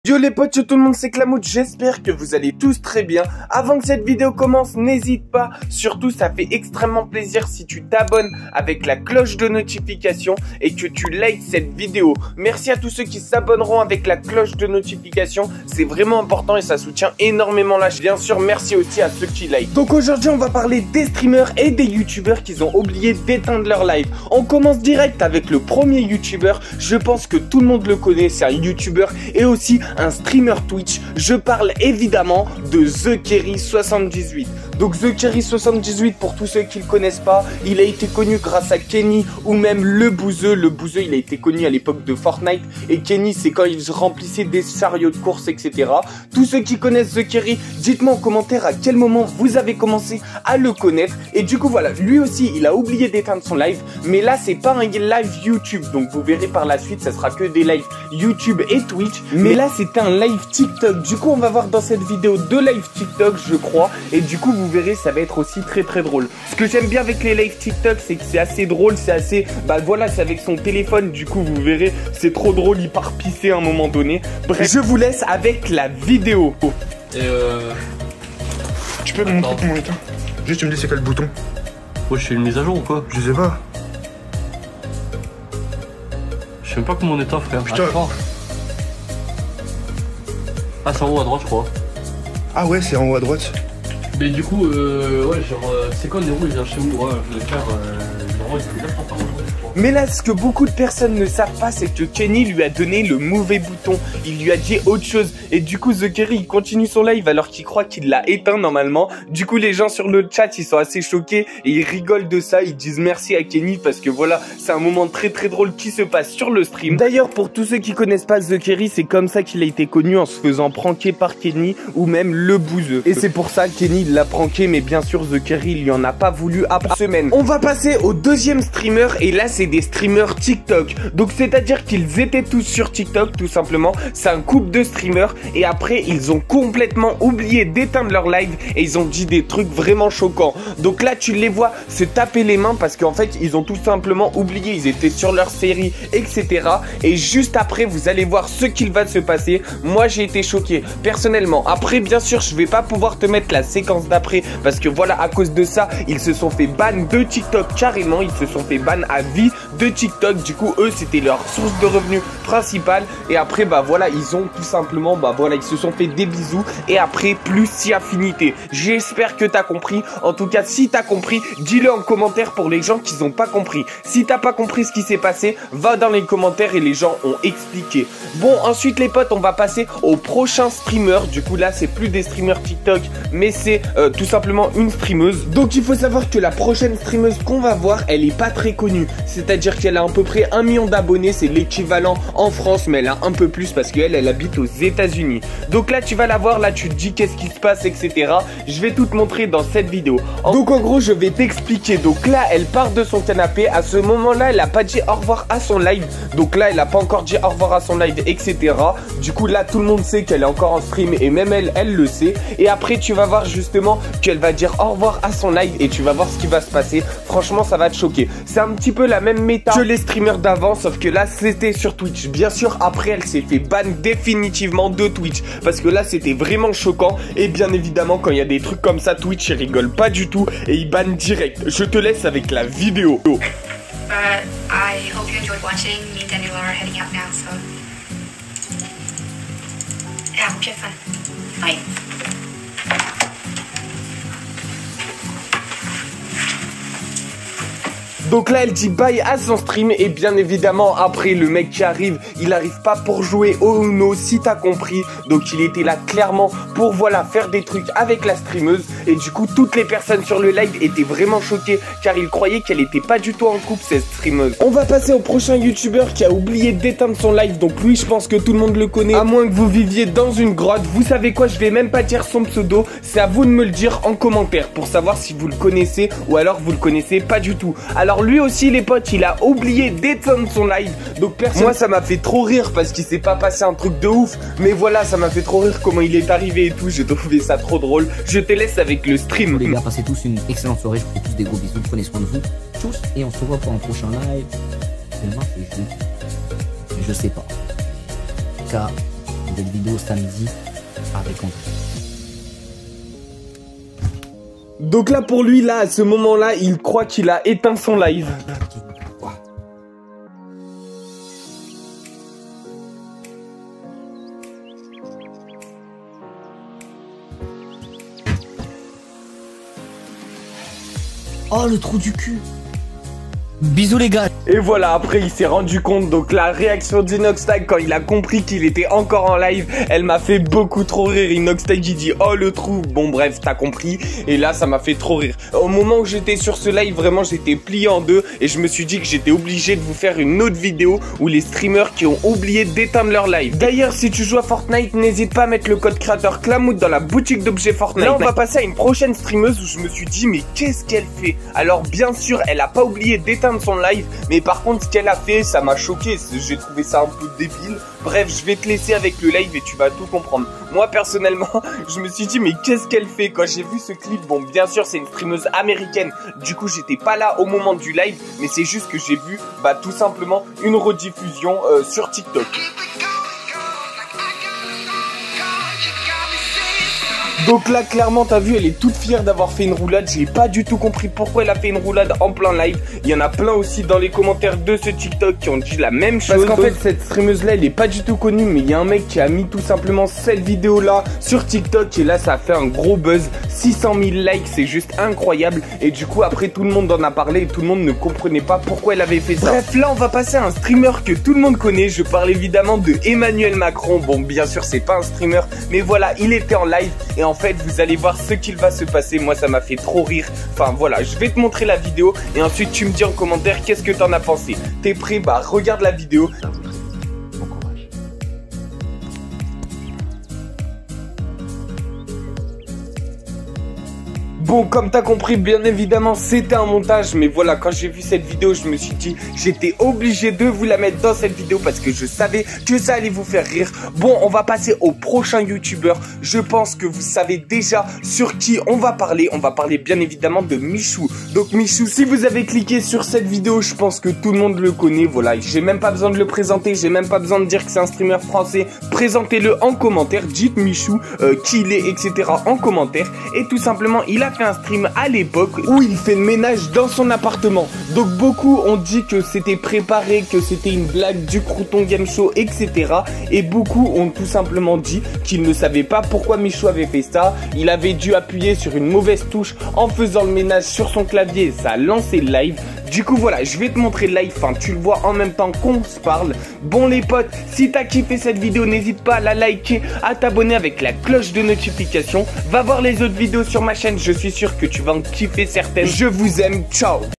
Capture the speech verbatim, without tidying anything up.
Yo les potes, yo tout le monde, c'est Clamout, j'espère que vous allez tous très bien. Avant que cette vidéo commence, n'hésite pas, surtout ça fait extrêmement plaisir si tu t'abonnes avec la cloche de notification et que tu likes cette vidéo. Merci à tous ceux qui s'abonneront avec la cloche de notification, c'est vraiment important et ça soutient énormément la chaîne. Bien sûr, merci aussi à ceux qui like. Donc aujourd'hui, on va parler des streamers et des youtubeurs qui ont oublié d'éteindre leur live. On commence direct avec le premier youtubeur, je pense que tout le monde le connaît, c'est un youtubeur et aussi un streamer Twitch. Je parle évidemment de The Kerry soixante-dix-huit. Donc The Kerry soixante-dix-huit, pour tous ceux qui le connaissent pas, il a été connu grâce à Kenny ou même le Bouzeux. Le Bouzeux, il a été connu à l'époque de Fortnite et Kenny, c'est quand il remplissait des chariots de course, et cetera. Tous ceux qui connaissent The Kerry, dites-moi en commentaire à quel moment vous avez commencé à le connaître. Et du coup voilà, lui aussi, il a oublié d'éteindre son live, mais là c'est pas un live YouTube, donc vous verrez par la suite, ça sera que des lives YouTube et Twitch. Mais là c'était un live TikTok. Du coup on va voir dans cette vidéo deux lives TikTok, je crois, et du coup vous verrez, ça va être aussi très très drôle. Ce que j'aime bien avec les lives TikTok, c'est que c'est assez drôle, c'est assez, bah voilà, c'est avec son téléphone, du coup vous verrez, c'est trop drôle, il part pisser à un moment donné. Bref, je vous laisse avec la vidéo. Et euh... Tu peux me montrer comment éteint? Juste tu me dis c'est quel bouton? Oh, je fais une mise à jour ou quoi? Je sais pas. Je sais même pas comment on éteint, frère. Putain. Ah, ah c'est en haut à droite, je crois. Ah ouais, c'est en haut à droite. Mais du coup, euh, ouais, genre, euh, c'est quand Nero il vient chez vous? Ouais, je vais faire, euh, genre, il fait par Mais là, ce que beaucoup de personnes ne savent pas, c'est que Kenny lui a donné le mauvais bouton. Il lui a dit autre chose. Et du coup, The Kerry, il continue son live alors qu'il croit qu'il l'a éteint normalement. Du coup, les gens sur le chat, ils sont assez choqués et ils rigolent de ça. Ils disent merci à Kenny parce que voilà, c'est un moment très très drôle qui se passe sur le stream. D'ailleurs, pour tous ceux qui connaissent pas The Kerry, c'est comme ça qu'il a été connu, en se faisant pranker par Kenny ou même le Bouzeux. Et c'est pour ça que Kenny l'a pranké, mais bien sûr, The Kerry, il lui en a pas voulu après semaine. On va passer au deuxième streamer et là, c'est des streamers TikTok. Donc c'est à dire qu'ils étaient tous sur TikTok tout simplement. C'est un couple de streamers et après ils ont complètement oublié d'éteindre leur live et ils ont dit des trucs vraiment choquants. Donc là tu les vois se taper les mains parce qu'en fait ils ont tout simplement oublié, ils étaient sur leur série, etc. Et juste après vous allez voir ce qu'il va se passer. Moi j'ai été choqué personnellement. Après bien sûr je vais pas pouvoir te mettre la séquence d'après parce que voilà, à cause de ça ils se sont fait ban de TikTok carrément. Ils se sont fait ban à vie de TikTok. Du coup eux c'était leur source de revenus principale et après bah voilà, ils ont tout simplement bah voilà, ils se sont fait des bisous et après plus si affinité. J'espère que t'as compris. En tout cas si t'as compris, dis-le en commentaire pour les gens qui n'ont pas compris. Si t'as pas compris ce qui s'est passé, va dans les commentaires et les gens ont expliqué. Bon, ensuite les potes, on va passer au prochain streamer. Du coup là c'est plus des streamers TikTok mais c'est euh, tout simplement une streameuse. Donc il faut savoir que la prochaine streameuse qu'on va voir, elle est pas très connue, c'est à dire qu'elle a à peu près un million d'abonnés, c'est l'équivalent en France, mais elle a un peu plus parce qu'elle elle habite aux États-Unis. Donc là tu vas la voir, là tu te dis qu'est-ce qui se passe, etc. Je vais tout te montrer dans cette vidéo. En... Donc en gros je vais t'expliquer. Donc là elle part de son canapé, à ce moment là elle a pas dit au revoir à son live, donc là elle a pas encore dit au revoir à son live, etc. Du coup là tout le monde sait qu'elle est encore en stream et même elle, elle le sait. Et après tu vas voir justement qu'elle va dire au revoir à son live et tu vas voir ce qui va se passer. Franchement ça va te choquer. C'est un petit peu la même méta que les streamers d'avant, sauf que là c'était sur Twitch. Bien sûr après elle s'est fait ban définitivement de Twitch parce que là c'était vraiment choquant. Et bien évidemment quand il y a des trucs comme ça, Twitch il rigole pas du tout et il ban direct. Je te laisse avec la vidéo. But I hope you enjoyed watching. Me and Daniel are heading out now, so yeah, hope you had fun. Bye. Donc là elle dit bye à son stream et bien évidemment après le mec qui arrive, il arrive pas pour jouer au Uno si t'as compris. Donc il était là clairement pour voilà faire des trucs avec la streameuse et du coup toutes les personnes sur le live étaient vraiment choquées car ils croyaient qu'elle était pas du tout en couple cette streameuse. On va passer au prochain youtubeur qui a oublié d'éteindre son live. Donc lui je pense que tout le monde le connaît, à moins que vous viviez dans une grotte. Vous savez quoi, je vais même pas dire son pseudo, c'est à vous de me le dire en commentaire pour savoir si vous le connaissez ou alors vous le connaissez pas du tout. Alors lui aussi les potes, il a oublié d'éteindre son live. Donc personne... Moi ça m'a fait trop rire parce qu'il s'est pas passé un truc de ouf, mais voilà ça m'a fait trop rire comment il est arrivé et tout. J'ai trouvé ça trop drôle. Je te laisse avec le stream. Les gars, passez tous une excellente soirée. Je vous fais tous des gros bisous. Prenez soin de vous tous et on se revoit pour un prochain live. Demain c'est jeudi, je sais pas. K cette vidéo samedi avec André. Donc là, pour lui, là, à ce moment-là, il croit qu'il a éteint son live. Oh, le trou du cul. Bisous les gars. Et voilà, après il s'est rendu compte, donc la réaction d'Inoxtag quand il a compris qu'il était encore en live, elle m'a fait beaucoup trop rire. Inoxtag il dit oh le trou, bon bref t'as compris, et là ça m'a fait trop rire. Au moment où j'étais sur ce live, vraiment j'étais plié en deux et je me suis dit que j'étais obligé de vous faire une autre vidéo où les streamers qui ont oublié d'éteindre leur live. D'ailleurs si tu joues à Fortnite, n'hésite pas à mettre le code créateur Clamout dans la boutique d'objets Fortnite. Là on va passer à une prochaine streameuse où je me suis dit mais qu'est-ce qu'elle fait? Alors bien sûr elle a pas oublié d'éteindre son live, mais par contre ce qu'elle a fait ça m'a choqué, j'ai trouvé ça un peu débile. Bref, je vais te laisser avec le live et tu vas tout comprendre. Moi personnellement je me suis dit mais qu'est-ce qu'elle fait? Quand j'ai vu ce clip, bon bien sûr c'est une streameuse américaine, du coup j'étais pas là au moment du live, mais c'est juste que j'ai vu bah tout simplement une rediffusion euh, sur TikTok. Donc là clairement t'as vu, elle est toute fière d'avoir fait une roulade. J'ai pas du tout compris pourquoi elle a fait une roulade en plein live. Il y en a plein aussi dans les commentaires de ce TikTok qui ont dit la même chose. Parce qu'en fait cette streameuse là elle est pas du tout connue, mais il y a un mec qui a mis tout simplement cette vidéo là sur TikTok et là ça a fait un gros buzz. Six cent mille likes, c'est juste incroyable. Et du coup après tout le monde en a parlé et tout le monde ne comprenait pas pourquoi elle avait fait ça. Bref, là on va passer à un streamer que tout le monde connaît. Je parle évidemment de Emmanuel Macron. Bon bien sûr c'est pas un streamer, mais voilà il était en live et en En fait vous allez voir ce qu'il va se passer. Moi ça m'a fait trop rire. Enfin voilà, je vais te montrer la vidéo et ensuite tu me dis en commentaire qu'est-ce que t'en as pensé. T'es prêt? Bah regarde la vidéo. Bon courage. Bon, comme t'as compris, bien évidemment, c'était un montage. Mais voilà, quand j'ai vu cette vidéo, je me suis dit, j'étais obligé de vous la mettre dans cette vidéo parce que je savais que ça allait vous faire rire. Bon, on va passer au prochain youtubeur. Je pense que vous savez déjà sur qui on va parler. On va parler bien évidemment de Michou. Donc Michou, si vous avez cliqué sur cette vidéo, je pense que tout le monde le connaît. Voilà, j'ai même pas besoin de le présenter. J'ai même pas besoin de dire que c'est un streamer français. Présentez-le en commentaire. Dites Michou euh, qui il est, et cetera en commentaire. Et tout simplement, il a fait un stream à l'époque où il fait le ménage dans son appartement. Donc beaucoup ont dit que c'était préparé, que c'était une blague du Crouton Game Show, et cetera. Et beaucoup ont tout simplement dit qu'ils ne savaient pas pourquoi Michou avait fait ça. Il avait dû appuyer sur une mauvaise touche en faisant le ménage sur son clavier. Ça a lancé le live. Du coup voilà, je vais te montrer le live, enfin tu le vois en même temps qu'on se parle. Bon les potes, si t'as kiffé cette vidéo, n'hésite pas à la liker, à t'abonner avec la cloche de notification. Va voir les autres vidéos sur ma chaîne, je suis sûr que tu vas en kiffer certaines. Je vous aime, ciao.